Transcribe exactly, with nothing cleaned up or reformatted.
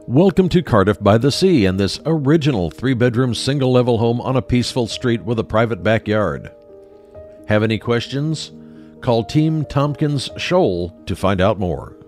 Welcome to Cardiff by the Sea and this original three-bedroom single-level home on a peaceful street with a private backyard. Have any questions? Call Team Tompkins Scholl to find out more.